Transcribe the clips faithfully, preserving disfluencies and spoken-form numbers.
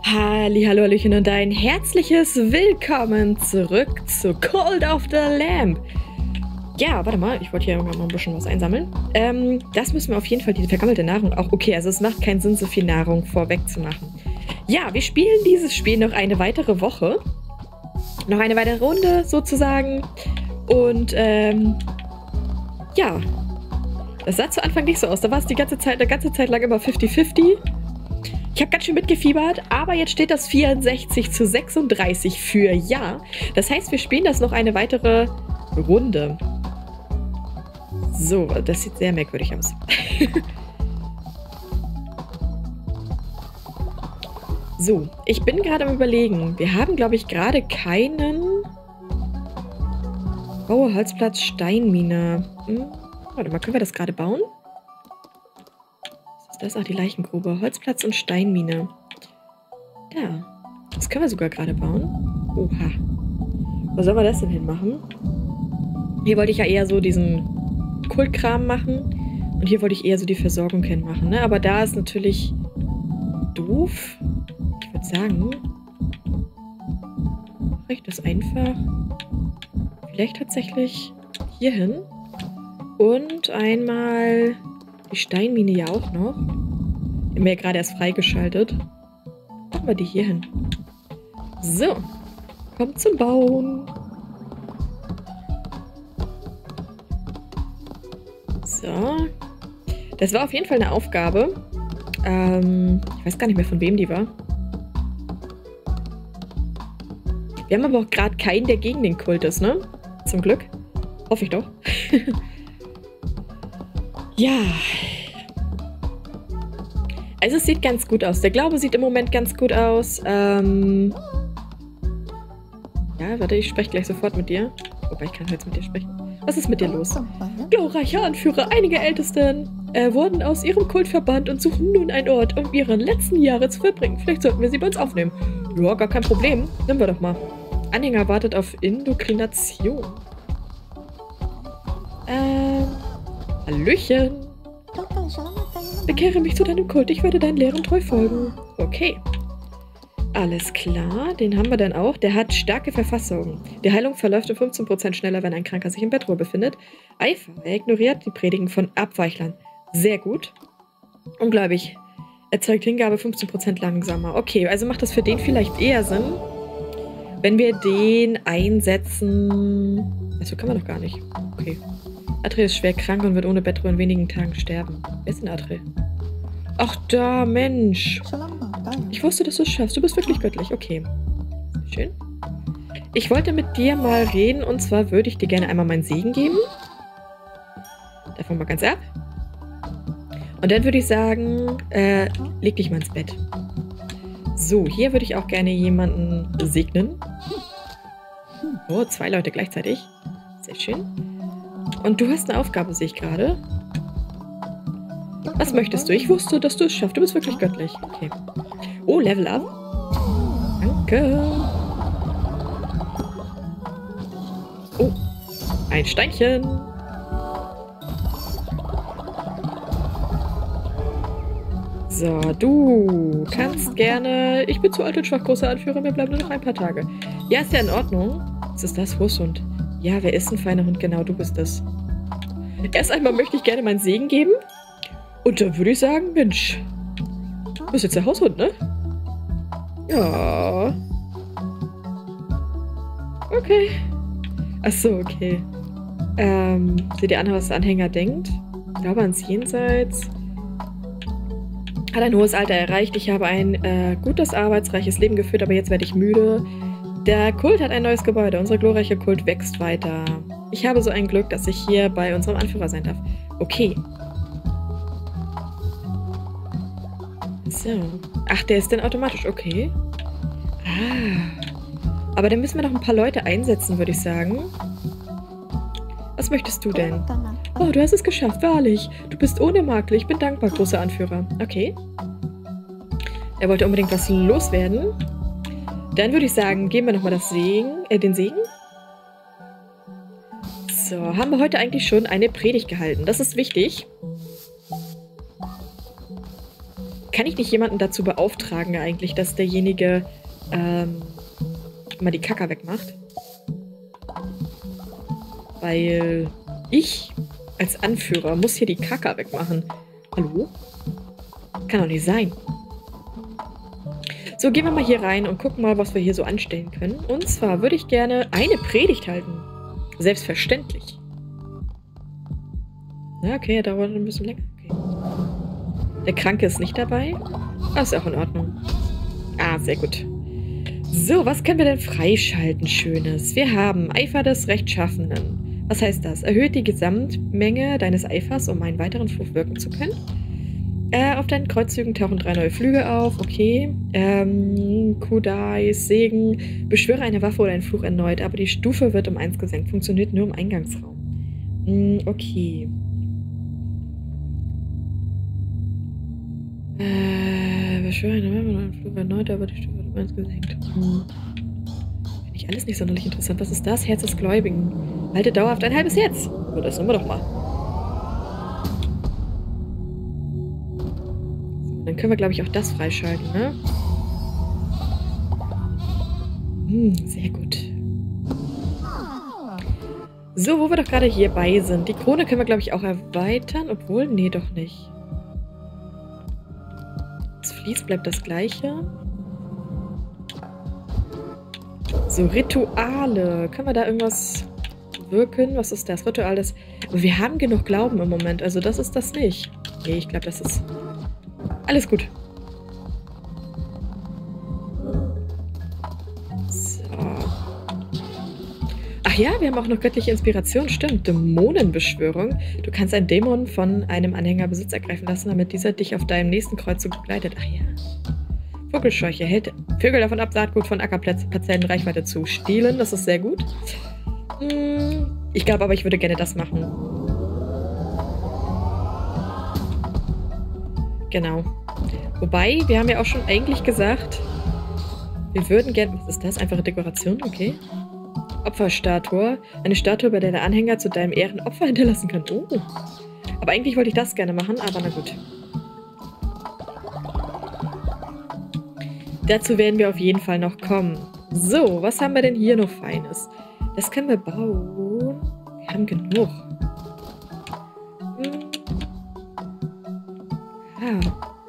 Hallihallo, Hallöchen und ein herzliches Willkommen zurück zu Cult of the Lamb. Ja, warte mal, ich wollte hier irgendwann mal ein bisschen was einsammeln. Ähm, das müssen wir auf jeden Fall, diese vergammelte Nahrung auch. Okay, also es macht keinen Sinn, so viel Nahrung vorweg zu machen. Ja, wir spielen dieses Spiel noch eine weitere Woche. Noch eine weitere Runde sozusagen. Und, ähm, ja. Das sah zu Anfang nicht so aus. Da war es die ganze Zeit, eine ganze Zeit lang immer fünfzig fünfzig. Ich habe ganz schön mitgefiebert, aber jetzt steht das vierundsechzig zu sechsunddreißig für Ja. Das heißt, wir spielen das noch eine weitere Runde. So, das sieht sehr merkwürdig aus. So, ich bin gerade am Überlegen. Wir haben, glaube ich, gerade keinen... Baue Holzplatz Steinmine. Hm, warte mal, können wir das gerade bauen? Das ist auch die Leichengrube. Holzplatz und Steinmine. Da. Das können wir sogar gerade bauen. Oha. Wo sollen wir das denn hinmachen? Hier wollte ich ja eher so diesen Kultkram machen. Und hier wollte ich eher so die Versorgung hinmachen. Ne? Aber da ist natürlich doof. Ich würde sagen, mache ich das einfach vielleicht tatsächlich hier hin. Und einmal... Die Steinmine ja auch noch. Die haben wir ja gerade erst freigeschaltet. Machen wir die hier hin. So. Kommt zum Bauen. So. Das war auf jeden Fall eine Aufgabe. Ähm, ich weiß gar nicht mehr, von wem die war. Wir haben aber auch gerade keinen, der gegen den Kult ist, ne? Zum Glück. Hoffe ich doch. Ja. Also es sieht ganz gut aus. Der Glaube sieht im Moment ganz gut aus. Ähm ja, warte, ich spreche gleich sofort mit dir. Wobei, ich kann jetzt mit dir sprechen. Was ist mit dir los? Glorreicher Anführer, einige Ältesten äh, wurden aus ihrem Kult verbannt und suchen nun einen Ort, um ihren letzten Jahre zu verbringen. Vielleicht sollten wir sie bei uns aufnehmen. Ja, gar kein Problem. Nehmen wir doch mal. Anhänger wartet auf Indokrination. Ähm... Hallöchen. Bekehre mich zu deinem Kult. Ich werde deinen Lehren treu folgen. Okay. Alles klar. Den haben wir dann auch. Der hat starke Verfassung. Die Heilung verläuft um fünfzehn Prozent schneller, wenn ein Kranker sich in Bettruhe befindet. Eifer. Er ignoriert die Predigen von Abweichlern. Sehr gut. Unglaublich. Erzeugt Hingabe fünfzehn Prozent langsamer. Okay, also macht das für den vielleicht eher Sinn, wenn wir den einsetzen... Achso, kann man doch gar nicht. Okay. Atre ist schwer krank und wird ohne Bettruhe in wenigen Tagen sterben. Wer ist denn Atre? Ach da, Mensch. Ich wusste, dass du es schaffst. Du bist wirklich göttlich. Okay. Schön. Ich wollte mit dir mal reden und zwar würde ich dir gerne einmal meinen Segen geben. Davon mal ganz ab. Und dann würde ich sagen, äh, leg dich mal ins Bett. So, hier würde ich auch gerne jemanden segnen. Oh, zwei Leute gleichzeitig. Sehr schön. Und du hast eine Aufgabe, sehe ich gerade. Was möchtest du? Ich wusste, dass du es schaffst. Du bist wirklich göttlich. Okay. Oh, Level Up. Danke. Oh, ein Steinchen. So, du kannst gerne... Ich bin zu alt und schwach, großer Anführer. Mir bleiben nur noch ein paar Tage. Ja, ist ja in Ordnung. Was ist das? Husshund. Ja, wer ist ein feiner Hund? Genau, du bist es. Erst einmal möchte ich gerne meinen Segen geben. Und dann würde ich sagen, Mensch, du bist jetzt der Haushund, ne? Ja. Okay. Achso, okay. Ähm, seht ihr an, was der Anhänger denkt? Ich glaube ans Jenseits. Hat ein hohes Alter erreicht. Ich habe ein äh, gutes, arbeitsreiches Leben geführt, aber jetzt werde ich müde. Der Kult hat ein neues Gebäude. Unser glorreiche Kult wächst weiter. Ich habe so ein Glück, dass ich hier bei unserem Anführer sein darf. Okay. So. Ach, der ist dann automatisch. Okay. Ah. Aber dann müssen wir noch ein paar Leute einsetzen, würde ich sagen. Was möchtest du denn? Oh, du hast es geschafft, wahrlich. Du bist ohne Makel. Ich bin dankbar, großer Anführer. Okay. Er wollte unbedingt was loswerden. Dann würde ich sagen, geben wir nochmal das Segen, äh, den Segen. So, haben wir heute eigentlich schon eine Predigt gehalten. Das ist wichtig. Kann ich nicht jemanden dazu beauftragen eigentlich, dass derjenige ähm, mal die Kacke wegmacht? Weil ich als Anführer muss hier die Kacke wegmachen. Hallo? Kann doch nicht sein. So, gehen wir mal hier rein und gucken mal, was wir hier so anstellen können. Und zwar würde ich gerne eine Predigt halten. Selbstverständlich. Ja, okay, er dauert ein bisschen länger. Okay. Der Kranke ist nicht dabei. Das ist auch in Ordnung. Ah, sehr gut. So, was können wir denn freischalten Schönes? Wir haben Eifer des Rechtschaffenen. Was heißt das? Erhöht die Gesamtmenge deines Eifers, um einen weiteren Fluch wirken zu können. Äh, auf deinen Kreuzzügen tauchen drei neue Flüge auf. Okay. Ähm, Kudais Segen. Beschwöre eine Waffe oder einen Fluch erneut, aber die Stufe wird um eins gesenkt. Funktioniert nur im Eingangsraum. Hm, okay. Äh, beschwöre eine Waffe oder einen Fluch erneut, aber die Stufe wird um eins gesenkt. Hm. Finde ich alles nicht sonderlich interessant. Was ist das? Herz des Gläubigen. Halte dauerhaft ein halbes Herz. So, das nehmen wir doch mal. Dann können wir, glaube ich, auch das freischalten, ne? Hm, sehr gut. So, wo wir doch gerade hierbei sind. Die Krone können wir, glaube ich, auch erweitern. Obwohl, nee, doch nicht. Das Vlies bleibt das gleiche. So, Rituale. Können wir da irgendwas wirken? Was ist das? Ritual des... Wir haben genug Glauben im Moment. Also das ist das nicht. Nee, ich glaube, das ist... Alles gut. So. Ach ja, wir haben auch noch göttliche Inspiration. Stimmt. Dämonenbeschwörung. Du kannst einen Dämon von einem Anhänger Besitz ergreifen lassen, damit dieser dich auf deinem nächsten Kreuzzug begleitet. Ach ja. Vogelscheuche. Hält Vögel davon ab, Saatgut von Ackerparzellen Reichweite zu stehlen. Das ist sehr gut. Hm, ich glaube aber, ich würde gerne das machen. Genau. Wobei, wir haben ja auch schon eigentlich gesagt, wir würden gerne... Was ist das? Einfache Dekoration? Okay. Opferstatue. Eine Statue, bei der der Anhänger zu deinem Ehren Opfer hinterlassen kann. Oh. Aber eigentlich wollte ich das gerne machen, aber na gut. Dazu werden wir auf jeden Fall noch kommen. So, was haben wir denn hier noch Feines? Das können wir bauen. Wir haben genug. Hm. Ah.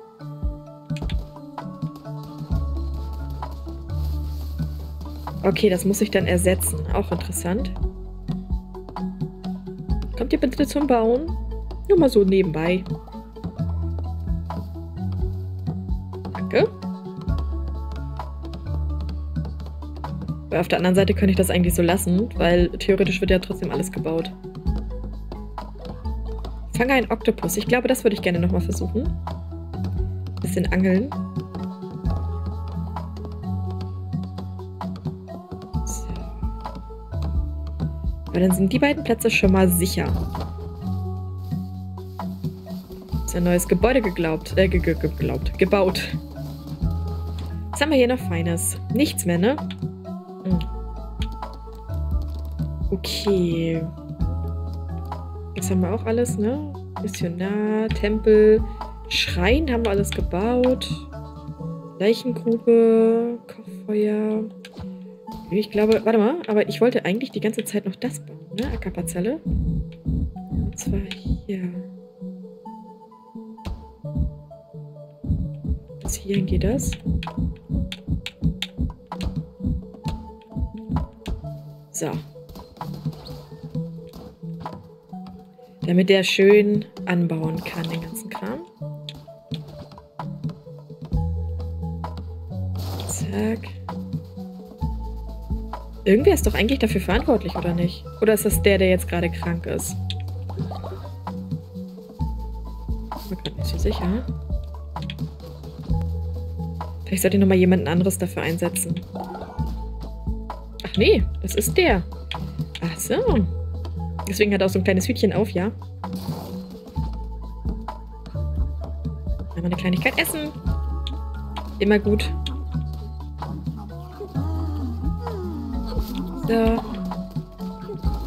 Okay, das muss ich dann ersetzen. Auch interessant. Kommt ihr bitte zum Bauen? Nur mal so nebenbei. Danke. Weil auf der anderen Seite könnte ich das eigentlich so lassen, weil theoretisch wird ja trotzdem alles gebaut. Fange einen Oktopus. Ich glaube, das würde ich gerne nochmal versuchen. Bisschen angeln. So. Weil dann sind die beiden Plätze schon mal sicher. Ist ein neues Gebäude geglaubt, äh, ge ge geglaubt, gebaut. Was haben wir hier noch Feines? Nichts mehr, ne? Hm. Okay. Das haben wir auch alles, ne? Missionar, Tempel, Schrein haben wir alles gebaut. Leichengrube, Kochfeuer. Ich glaube, warte mal, aber ich wollte eigentlich die ganze Zeit noch das bauen, ne? Ackerparzelle. Und zwar hier. Bis hierhin geht das. So. Damit der schön anbauen kann, den ganzen Kram. Zack. Irgendwer ist doch eigentlich dafür verantwortlich, oder nicht? Oder ist das der, der jetzt gerade krank ist? Ich bin mir gerade nicht so sicher. Vielleicht sollte ich nochmal jemanden anderes dafür einsetzen. Ach nee, das ist der. Ach so. Deswegen hat er auch so ein kleines Hütchen auf, ja. Einmal eine Kleinigkeit essen. Immer gut. So.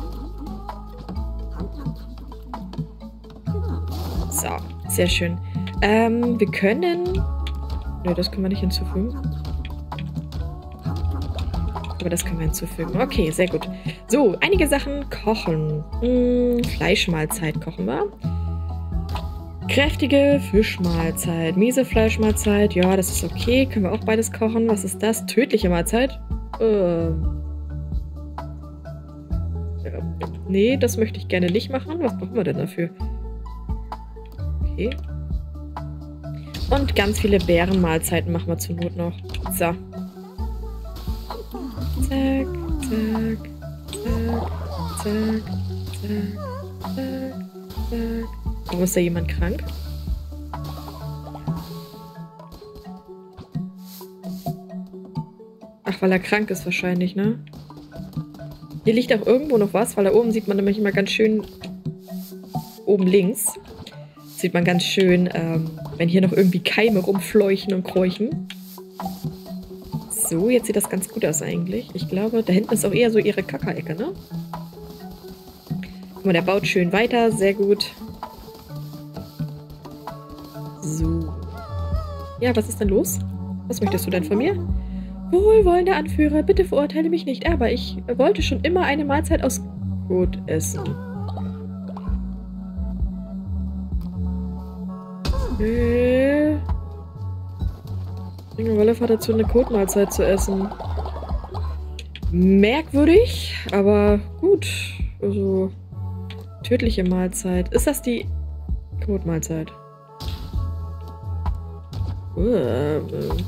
So, sehr schön. Ähm, wir können... Nö, das können wir nicht hinzufügen. Aber das können wir hinzufügen. Okay, sehr gut. So, einige Sachen kochen. Hm, Fleischmahlzeit kochen wir. Kräftige Fischmahlzeit. Miese Fleischmahlzeit. Ja, das ist okay. Können wir auch beides kochen. Was ist das? Tödliche Mahlzeit? Äh... Ja, nee, das möchte ich gerne nicht machen. Was brauchen wir denn dafür? Okay. Und ganz viele Bärenmahlzeiten machen wir zur Not noch. So. Zack, zack, zack, zack, zack, zack, zack. Warum ist da jemand krank? Ach, weil er krank ist wahrscheinlich, ne? Hier liegt auch irgendwo noch was, weil da oben sieht man nämlich immer ganz schön... Oben links sieht man ganz schön, ähm, wenn hier noch irgendwie Keime rumfleuchen und kräuchen. So, jetzt sieht das ganz gut aus eigentlich. Ich glaube, da hinten ist auch eher so ihre Kackerecke, ne? Guck mal, der baut schön weiter. Sehr gut. So. Ja, was ist denn los? Was möchtest du denn von mir? Wohlwollender Anführer, bitte verurteile mich nicht, aber ich wollte schon immer eine Mahlzeit aus Kot essen. Äh. Ich bringe Wollef dazu, eine Kotmahlzeit zu essen. Merkwürdig, aber gut. Also, tödliche Mahlzeit. Ist das die Kotmahlzeit? Uh,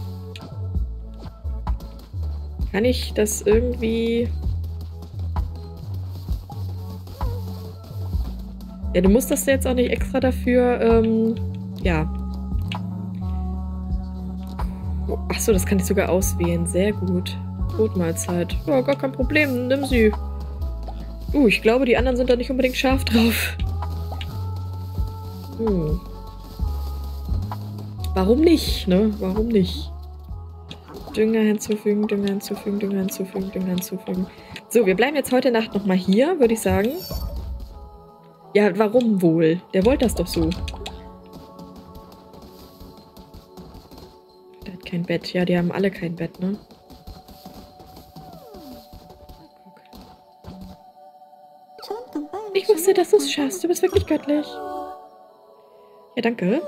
kann ich das irgendwie... Ja, du musst das jetzt auch nicht extra dafür, ähm, ja. Achso, das kann ich sogar auswählen. Sehr gut. Brotmahlzeit. Ja, gar kein Problem. Nimm sie. Uh, ich glaube, die anderen sind da nicht unbedingt scharf drauf. Hm. Warum nicht, ne? Warum nicht? Dünger hinzufügen, Dünger hinzufügen, Dünger hinzufügen, Dünger hinzufügen. So, wir bleiben jetzt heute Nacht nochmal hier, würde ich sagen. Ja, warum wohl? Der wollte das doch so. Der hat kein Bett. Ja, die haben alle kein Bett, ne? Ich wusste, dass du es schaffst. Du bist wirklich göttlich. Ja, danke.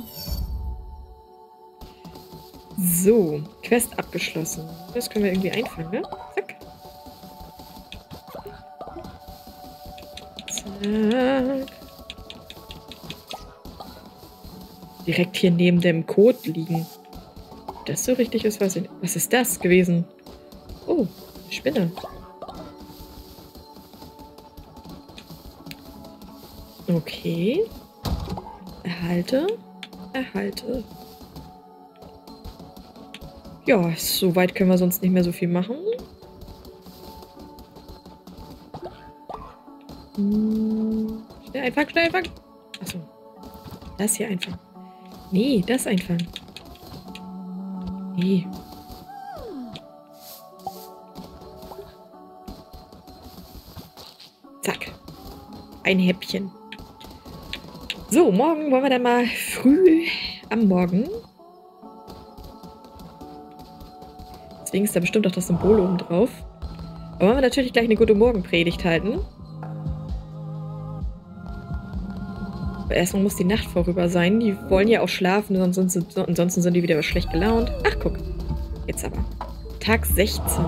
So, Quest abgeschlossen. Das können wir irgendwie einfangen, ne? Zack. Zack. Direkt hier neben dem Code liegen. Ob das so richtig ist, weiß ich nicht. Was ist das gewesen? Oh, eine Spinne. Okay. Erhalte. Erhalte. Ja, so weit können wir sonst nicht mehr so viel machen. Hm. Schnell einfangen, schnell einfangen. Achso. Das hier einfangen. Nee, das einfangen. Nee. Zack. Ein Häppchen. So, morgen wollen wir dann mal früh am Morgen. Deswegen ist da bestimmt auch das Symbol oben drauf. Aber wollen wir natürlich gleich eine gute Morgenpredigt halten. Aber erstmal muss die Nacht vorüber sein. Die wollen ja auch schlafen, ansonsten, ansonsten sind die wieder schlecht gelaunt. Ach, guck. Jetzt aber. Tag sechzehn.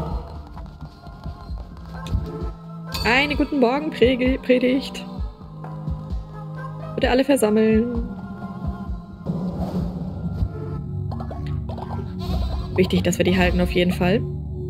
Eine guten Morgenpredigt. Bitte alle versammeln. Wichtig, dass wir die halten auf jeden Fall.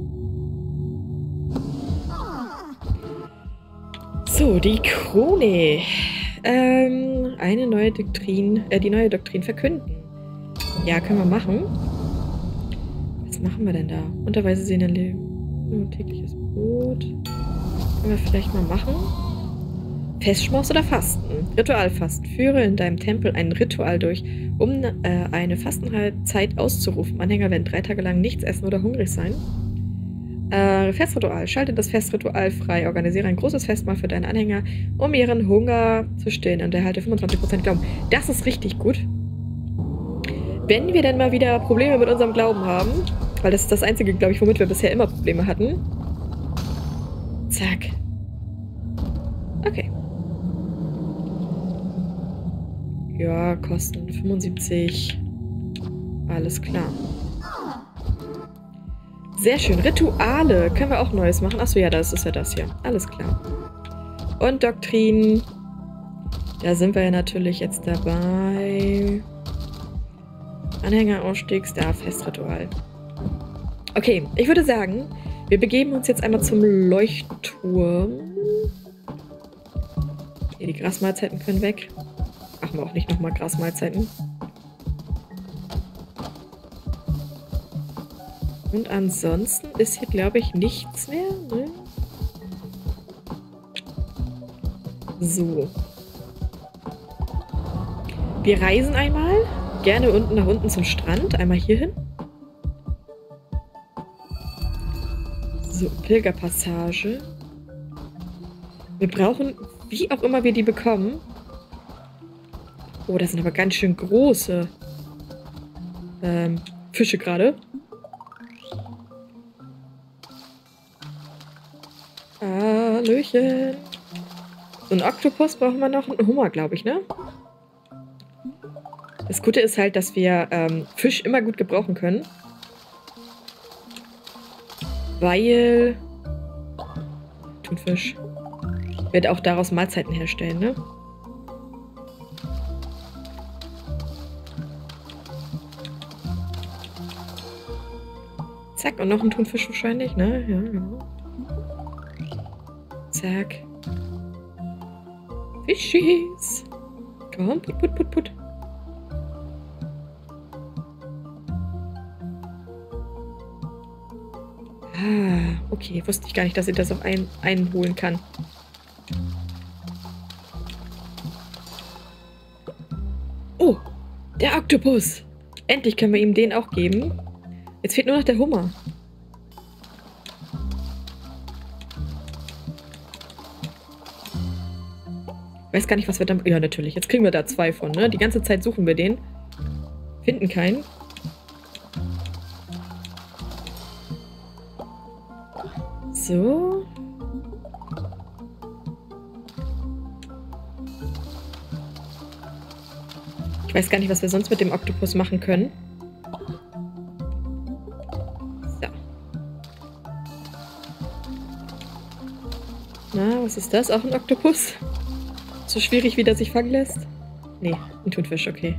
So, die Krone. Ähm, eine neue Doktrin, äh, die neue Doktrin verkünden. Ja, können wir machen. Was machen wir denn da? Unterweise sehen ein Leben. Tägliches Brot. Können wir vielleicht mal machen. Festschmaus oder Fasten? Ritualfasten. Führe in deinem Tempel ein Ritual durch, um äh, eine Fastenzeit auszurufen. Anhänger werden drei Tage lang nichts essen oder hungrig sein. Äh, Festritual. Schalte das Festritual frei. Organisiere ein großes Festmahl für deine Anhänger, um ihren Hunger zu stillen und erhalte fünfundzwanzig Prozent Glauben. Das ist richtig gut. Wenn wir dann mal wieder Probleme mit unserem Glauben haben, weil das ist das Einzige, glaube ich, womit wir bisher immer Probleme hatten. Zack. Okay. Ja, kosten fünfundsiebzig. Alles klar. Sehr schön. Rituale. Können wir auch Neues machen? Achso, ja, das ist ja das hier. Alles klar. Und Doktrin. Da sind wir ja natürlich jetzt dabei. Anhängerausstieg, Starfest-Ritual. Okay, ich würde sagen, wir begeben uns jetzt einmal zum Leuchtturm. Hier, die Grasmahlzeiten können weg. Machen wir auch nicht nochmal Grasmahlzeiten. Und ansonsten ist hier, glaube ich, nichts mehr. Ne? So. Wir reisen einmal. Gerne unten nach unten zum Strand. Einmal hier hin. So, Pilgerpassage. Wir brauchen, wie auch immer wir die bekommen. Oh, das sind aber ganz schön große ähm, Fische gerade. Hallöchen. So ein Oktopus brauchen wir noch. Einen Hummer, glaube ich, ne? Das Gute ist halt, dass wir ähm, Fisch immer gut gebrauchen können. Weil Thunfisch wird auch daraus Mahlzeiten herstellen, ne? Zack, und noch ein Thunfisch wahrscheinlich, ne? Ja, genau. Zack. Fischis. Komm, put, put, put, put. Ah, okay. Wusste ich gar nicht, dass ich das auch ein, einholen kann. Oh, der Oktopus. Endlich können wir ihm den auch geben. Jetzt fehlt nur noch der Hummer. Ich weiß gar nicht, was wir dann... Ja, natürlich. Jetzt kriegen wir da zwei von, ne? Die ganze Zeit suchen wir den. Finden keinen. So. Ich weiß gar nicht, was wir sonst mit dem Oktopus machen können. So. Na, was ist das? Auch ein Oktopus? So schwierig, wie der sich fangen lässt? Nee, ein Thunfisch, okay.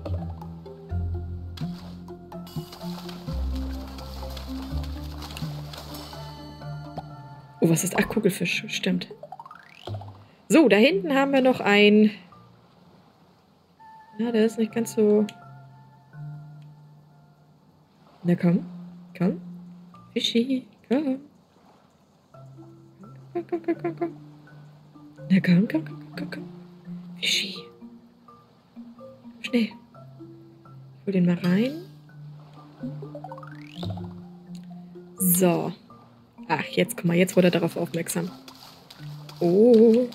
Oh, was ist... Ach, Kugelfisch, stimmt. So, da hinten haben wir noch ein... Ja, der ist nicht ganz so... Na komm, komm. Fischi, komm. Komm, komm, komm, komm, komm. Na komm, komm, komm, komm, komm. Fischi. Schnell. Ich hol den mal rein. So. Ach, jetzt, guck mal, jetzt wurde er darauf aufmerksam. Oh.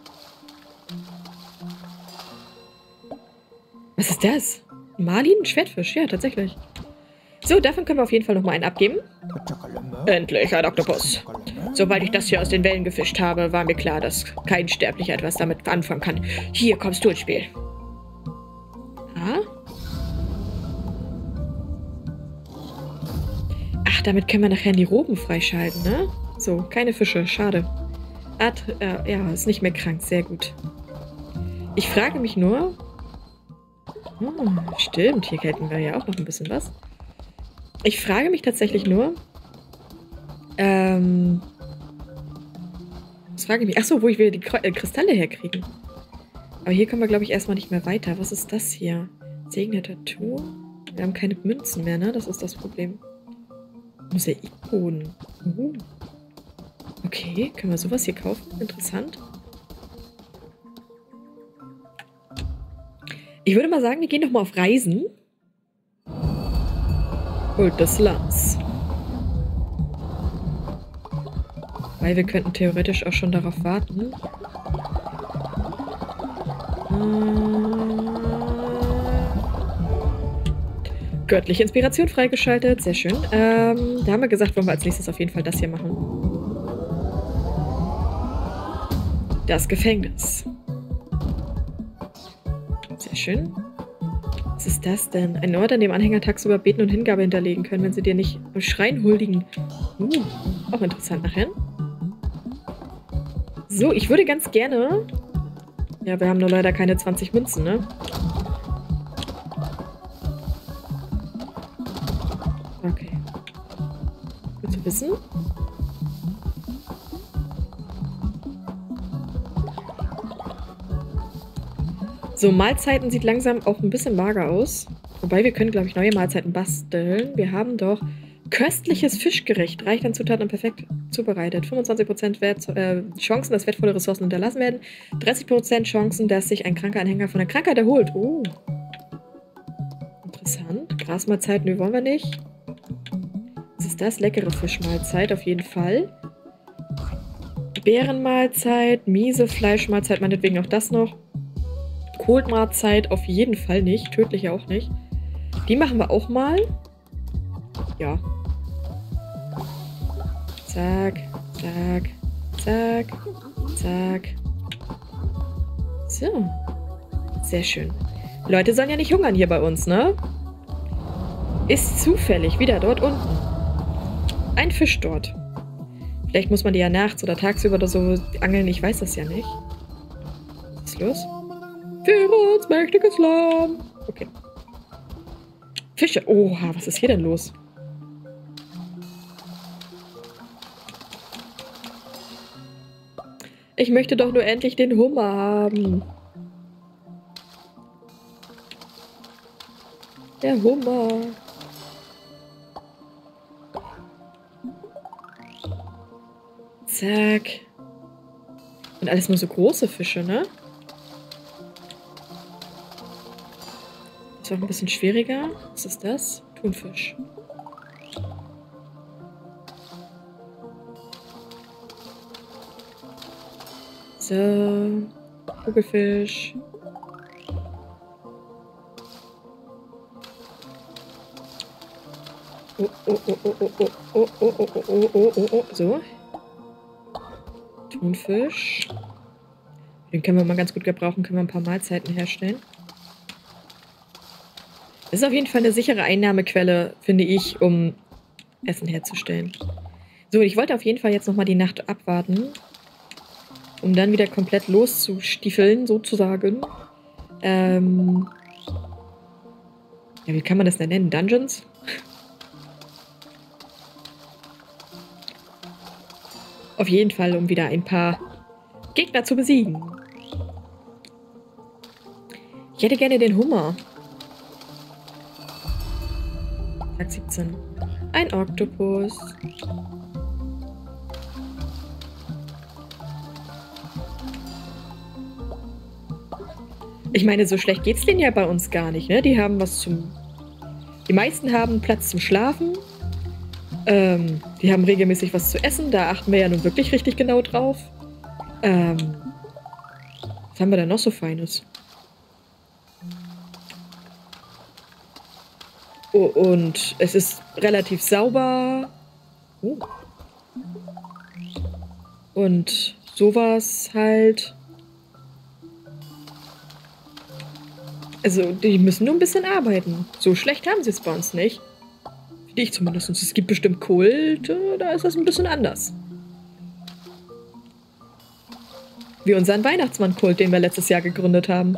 Was ist das? Marlin? Ein Schwertfisch, ja, tatsächlich. So, davon können wir auf jeden Fall nochmal einen abgeben. Endlich ein Oktopus. Sobald ich das hier aus den Wellen gefischt habe, war mir klar, dass kein Sterblicher etwas damit anfangen kann. Hier kommst du ins Spiel. Ah? Ach, damit können wir nachher die Roben freischalten, ne? So, keine Fische, schade. Ad, äh, ja, ist nicht mehr krank, sehr gut. Ich frage mich nur... Hm, stimmt, hier hätten wir ja auch noch ein bisschen was. Ich frage mich tatsächlich nur... Ähm... Was frage ich mich? Achso, wo ich wieder die Kristalle herkriegen. Aber hier kommen wir, glaube ich, erstmal nicht mehr weiter. Was ist das hier? Segneter Turm? Wir haben keine Münzen mehr, ne? Das ist das Problem. Mosaikboden. Uh. Okay, können wir sowas hier kaufen? Interessant. Ich würde mal sagen, wir gehen doch mal auf Reisen. Holt des Lands. Weil wir könnten theoretisch auch schon darauf warten. Göttliche Inspiration freigeschaltet. Sehr schön. Ähm, da haben wir gesagt, wollen wir als nächstes auf jeden Fall das hier machen. Das Gefängnis. Sehr schön. Was ist das denn? Ein Ort, an dem Anhänger tagsüber beten und Hingabe hinterlegen können, wenn sie dir nicht im Schrein huldigen. Uh, auch interessant nachher. So, ich würde ganz gerne... Ja, wir haben nur leider keine zwanzig Münzen, ne? Okay. Gut zu wissen. So, Mahlzeiten sieht langsam auch ein bisschen mager aus. Wobei, wir können, glaube ich, neue Mahlzeiten basteln. Wir haben doch köstliches Fischgericht. Reich an Zutaten und perfekt zubereitet. fünfundzwanzig Prozent Wert, äh, Chancen, dass wertvolle Ressourcen hinterlassen werden. dreißig Prozent Chancen, dass sich ein kranker Anhänger von der Krankheit erholt. Oh. Interessant. Grasmahlzeiten, die wollen wir nicht. Was ist das? Leckere Fischmahlzeit auf jeden Fall. Bärenmahlzeit, miese Fleischmahlzeit, meinetwegen auch das noch. Kohlmahlzeit auf jeden Fall nicht. Tödliche auch nicht. Die machen wir auch mal. Ja. Zack, zack, zack, zack. So. Sehr schön. Leute sollen ja nicht hungern hier bei uns, ne? Ist zufällig wieder dort unten. Ein Fisch dort. Vielleicht muss man die ja nachts oder tagsüber oder so angeln. Ich weiß das ja nicht. Was ist los? Für uns mächtiges Lamm. Okay. Fische. Oha, was ist hier denn los? Ich möchte doch nur endlich den Hummer haben. Der Hummer. Zack. Und alles nur so große Fische, ne? Das ist auch ein bisschen schwieriger. Was ist das? Thunfisch. So. Kugelfisch. Oh, oh, oh, oh, oh, oh, oh, oh, oh, oh, oh, oh, oh. So. Thunfisch. Den können wir mal ganz gut gebrauchen. Können wir ein paar Mahlzeiten herstellen. Das ist auf jeden Fall eine sichere Einnahmequelle, finde ich, um Essen herzustellen. So, ich wollte auf jeden Fall jetzt nochmal die Nacht abwarten, um dann wieder komplett loszustiefeln, sozusagen. Ähm ja, wie kann man das denn nennen? Dungeons? Auf jeden Fall, um wieder ein paar Gegner zu besiegen. Ich hätte gerne den Hummer. Tag siebzehn. Ein Oktopus. Ich meine, so schlecht geht's denen ja bei uns gar nicht, ne? Die haben was zum... Die meisten haben Platz zum Schlafen. Ähm, die haben regelmäßig was zu essen. Da achten wir ja nun wirklich richtig genau drauf. Ähm, was haben wir denn noch so Feines? Oh, und es ist relativ sauber. Oh. Und sowas halt. Also, die müssen nur ein bisschen arbeiten. So schlecht haben sie es bei uns nicht. Finde ich zumindest. Es gibt bestimmt Kulte, da ist das ein bisschen anders. Wie unseren Weihnachtsmann-Kult, den wir letztes Jahr gegründet haben.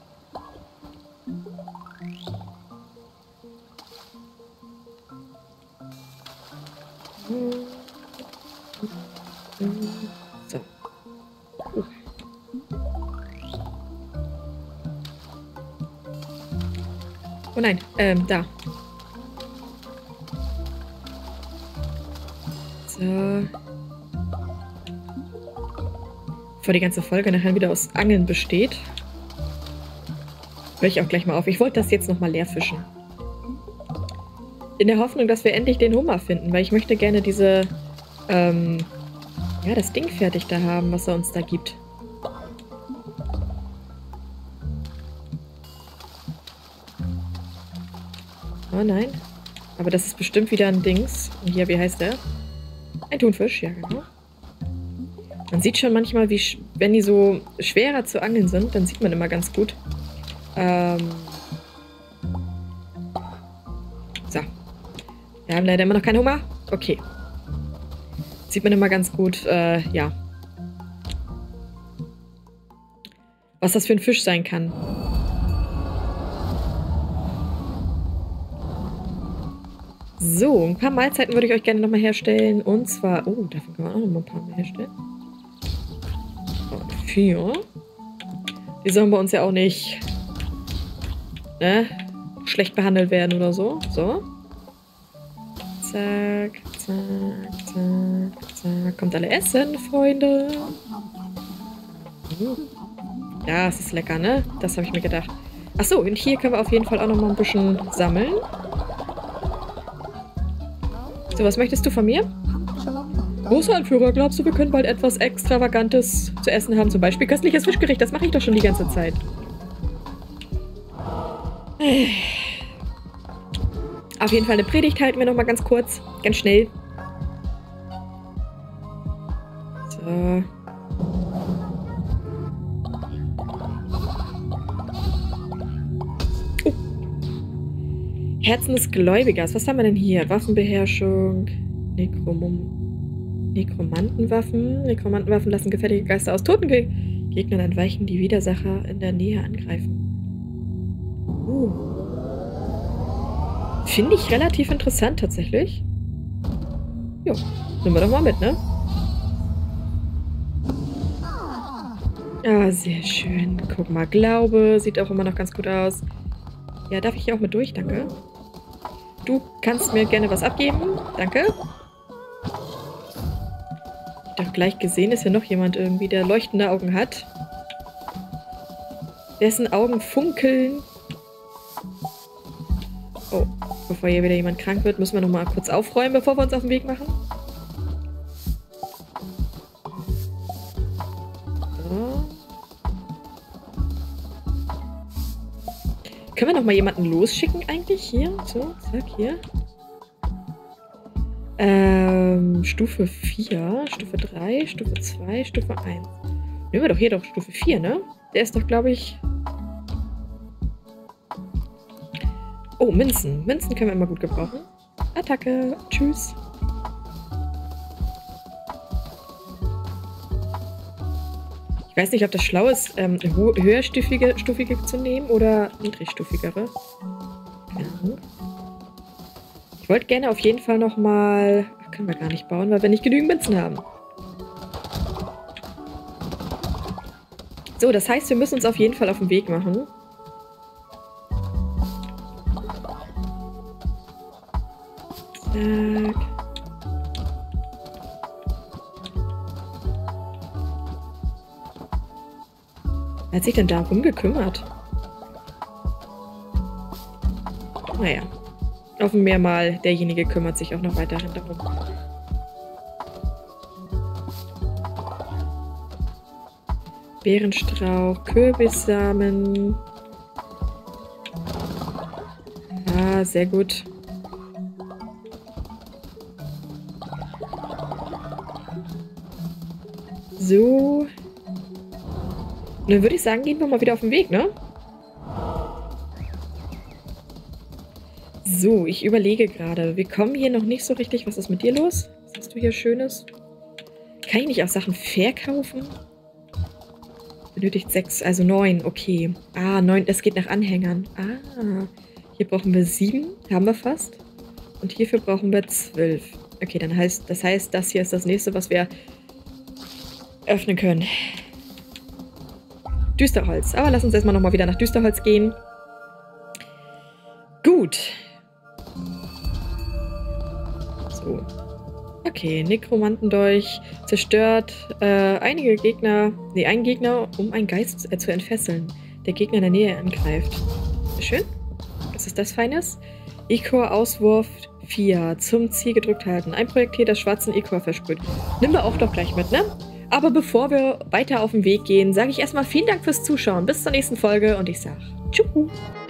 So. Uh. Oh nein, ähm, da. So. Bevor die ganze Folge nachher wieder aus Angeln besteht, höre ich auch gleich mal auf. Ich wollte das jetzt nochmal leer fischen. In der Hoffnung, dass wir endlich den Hummer finden, weil ich möchte gerne diese, ähm, ja, das Ding fertig da haben, was er uns da gibt. Oh nein. Aber das ist bestimmt wieder ein Dings. Und hier, wie heißt der? Ein Thunfisch, ja genau. Man sieht schon manchmal, wie wenn die so schwerer zu angeln sind, dann sieht man immer ganz gut. Ähm so. Wir haben leider immer noch keinen Hunger. Okay. Sieht man immer ganz gut, äh, ja. Was das für ein Fisch sein kann. So, ein paar Mahlzeiten würde ich euch gerne nochmal herstellen. Und zwar, oh, davon können wir auch nochmal ein paar mehr herstellen. Und vier. Die sollen bei uns ja auch nicht, ne, schlecht behandelt werden oder so. So. Zack, zack, zack, zack. Kommt alle essen, Freunde. Hm. Ja, es ist lecker, ne? Das habe ich mir gedacht. Achso, und hier können wir auf jeden Fall auch nochmal ein bisschen sammeln. So, was möchtest du von mir? Großer Anführer, glaubst du, wir können bald etwas Extravagantes zu essen haben? Zum Beispiel köstliches Fischgericht. Das mache ich doch schon die ganze Zeit. Auf jeden Fall eine Predigt halten wir nochmal ganz kurz. Ganz schnell. So. Oh. Herzen des Gläubigers. Was haben wir denn hier? Waffenbeherrschung. Nekromum. Nekromantenwaffen. Nekromantenwaffen lassen gefährliche Geister aus toten Ge Gegnern entweichen, die Widersacher in der Nähe angreifen. Uh. Finde ich relativ interessant tatsächlich. Jo, nehmen wir doch mal mit, ne? Ah, sehr schön. Guck mal, Glaube. Sieht auch immer noch ganz gut aus. Ja, darf ich hier auch mit durch? Danke. Du kannst mir gerne was abgeben. Danke. Ich habe gleich gesehen, ist ja noch jemand irgendwie, der leuchtende Augen hat. Dessen Augen funkeln. Oh, bevor hier wieder jemand krank wird, müssen wir noch mal kurz aufräumen, bevor wir uns auf den Weg machen. So. Können wir noch mal jemanden losschicken eigentlich? Hier, so, zack, hier. Ähm, Stufe vier, Stufe drei, Stufe zwei, Stufe eins. Nehmen wir doch hier doch Stufe vier, ne? Der ist doch, glaube ich... Oh, Münzen. Münzen können wir immer gut gebrauchen. Attacke. Tschüss. Ich weiß nicht, ob das schlau ist, ähm, höherstufige stufige zu nehmen oder niedrigstufigere. Keine Ahnung. Ich wollte gerne auf jeden Fall nochmal... Können wir gar nicht bauen, weil wir nicht genügend Münzen haben. So, das heißt, wir müssen uns auf jeden Fall auf den Weg machen. Zack. Wer hat sich denn darum gekümmert? Naja. Auf dem Meer mal, derjenige kümmert sich auch noch weiterhin darum. Beerenstrauch, Kürbissamen. Ah, sehr gut. So. Und dann würde ich sagen, gehen wir mal wieder auf den Weg, ne? So, ich überlege gerade. Wir kommen hier noch nicht so richtig. Was ist mit dir los? Was hast du hier Schönes? Kann ich nicht auch Sachen verkaufen? Benötigt sechs, also neun. Okay. Ah, neun, das geht nach Anhängern. Ah, hier brauchen wir sieben. Haben wir fast. Und hierfür brauchen wir zwölf. Okay, dann heißt, das heißt, das hier ist das nächste, was wir öffnen können. Düsterholz. Aber lass uns erstmal nochmal wieder nach Düsterholz gehen. Gut. So. Okay, Nekromantendolch zerstört äh, einige Gegner, nee, einen Gegner, um einen Geist äh, zu entfesseln, der Gegner in der Nähe angreift. Schön. Was ist das Feines? Ichor-Auswurf vier. Zum Ziel gedrückt halten. Ein Projektil, das schwarzen Ichor versprüht. Nimm wir auch doch gleich mit, ne? Aber bevor wir weiter auf den Weg gehen, sage ich erstmal vielen Dank fürs Zuschauen. Bis zur nächsten Folge und ich sage Tschüss.